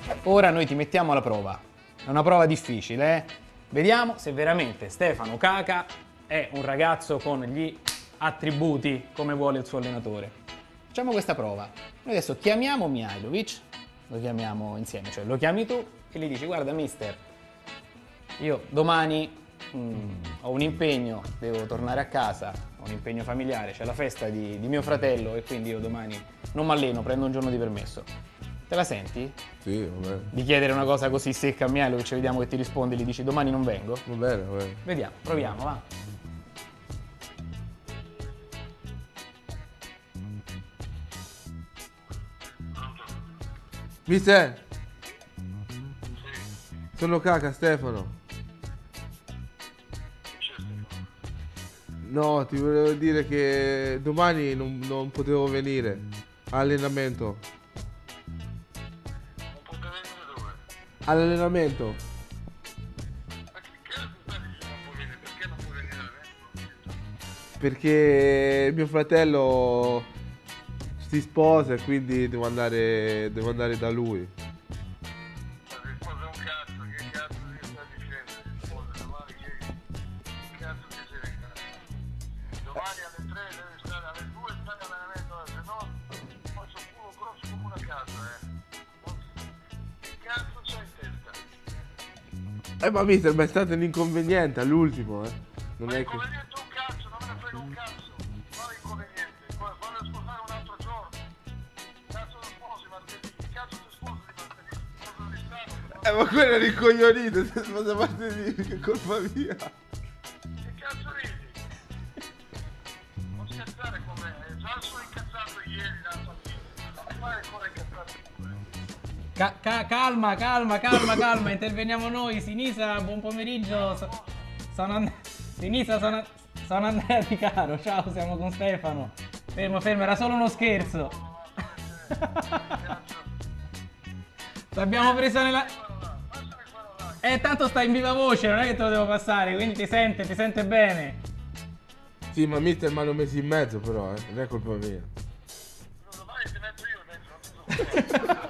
ora noi ti mettiamo alla prova. È una prova difficile, eh? Vediamo se veramente Stefano Caca è un ragazzo con gli attributi come vuole il suo allenatore. Facciamo questa prova. Noi adesso chiamiamo Mihajlovic, lo chiamiamo insieme, cioè lo chiami tu e gli dici: guarda mister, io domani ho un impegno, devo tornare a casa, ho un impegno familiare, c'è la festa di mio fratello e quindi io domani non mi alleno, prendo un giorno di permesso. Te la senti? Sì, va bene. Di chiedere una cosa così secca a Mihajlovic, vediamo che ti risponde, gli dici domani non vengo? Va bene, va bene. Vediamo, proviamo, va. Mister! Sono Caca, Stefano. No, ti volevo dire che domani non potevo venire all'allenamento. Non potete venire dove? All'allenamento. Ma che cazzo stai dicendo non può venire? Perché non può venire all'allenamento? Perché mio fratello si sposa e quindi devo andare da lui. Ma si sposa un cazzo, che cazzo ti stai dicendo? Si sposa domani che cazzo ti sei in casa? Domani alle 3 devi stare, alle 2 stai all'allenamento, se no faccio culo grosso come una casa, Che cazzo c'hai in testa? Ma mister, ma è stato un inconveniente all'ultimo, Non Ma è che... inconveniente un cazzo, non me ne frega un cazzo. Quale inconveniente? Fallo sposare un altro giorno. Cazzo lo sposi martedì? Che cazzo ti sposi di martedì? Sposo di Stato? Ma quello è ricoglionito, se sposa martedì, che colpa mia. Che cazzo ridi? Non scherzare con me, già sono incazzato ieri l'altra mattina. Non fai ancora incazzato pure. Calma, interveniamo noi. Sinisa, buon pomeriggio. Sinisa, sono Andrea Di Caro. Ciao, siamo con Stefano. Fermo, era solo uno scherzo. L'abbiamo presa nella... tanto sta in viva voce, non è che te lo devo passare, quindi ti sente bene. Sì, ma mister mi hanno messo in mezzo però, non è colpa mia. Domani ti metto io in mezzo, non ti preoccupare.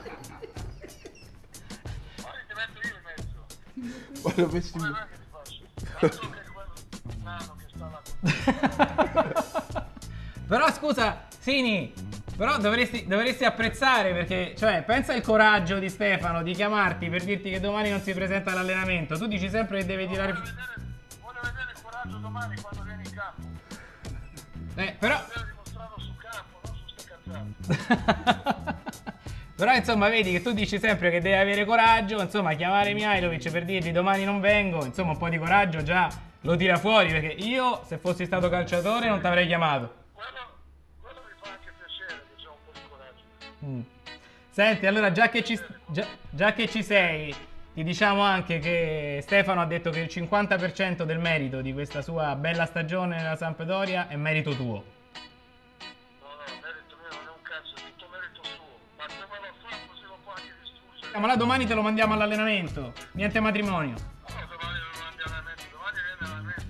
Domani ti metto io in mezzo. Ma l'ho messo in Come mezzo. che ti faccio? Tanto che quello nano che sta là. Però scusa, Sini, però dovresti apprezzare perché, cioè, pensa al coraggio di Stefano di chiamarti per dirti che domani non si presenta all'allenamento. Tu dici sempre che devi tirare... Voglio vedere il coraggio domani quando vieni in campo. Però... Voglio vedere dimostrato sul campo, non su ste cazzate. Però insomma vedi che tu dici sempre che devi avere coraggio, insomma chiamare Mihajlovic per dirgli domani non vengo, insomma un po' di coraggio già lo tira fuori, perché io se fossi stato calciatore non ti avrei chiamato. Quello mi fa anche piacere che c'è un po' di coraggio. Senti, allora già che ci sei, ti diciamo anche che Stefano ha detto che il 50% del merito di questa sua bella stagione nella Sampdoria è merito tuo. No, merito mio non è un cazzo, è tutto merito suo. Ma come l'ho fatto se lo può anche distruggere? Ma là domani te lo mandiamo all'allenamento, niente matrimonio. No, domani non mandi allenamento, domani viene allenamento.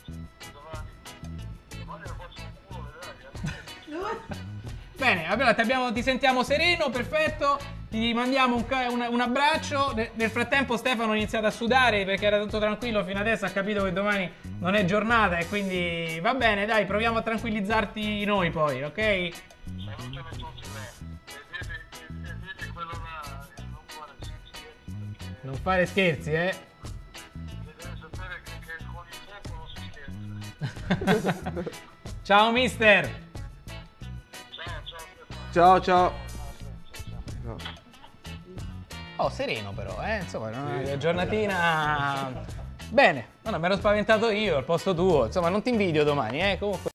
Domani lo faccio un culo, vedrai. Bene, allora ti sentiamo sereno, perfetto, ti mandiamo un abbraccio. Nel frattempo Stefano ha iniziato a sudare perché era tutto tranquillo fino adesso, ha capito che domani non è giornata e quindi va bene, dai, proviamo a tranquillizzarti noi poi, ok? Salutami tutti là. E vedi quello là, non fare scherzi. Non fare scherzi, Deve sapere che con il fuoco non si scherza. Ciao mister! Ciao, ciao. No. Oh, sereno però, insomma, una giornatina... Bene, me l'ero spaventato io al posto tuo, insomma non ti invidio domani, comunque...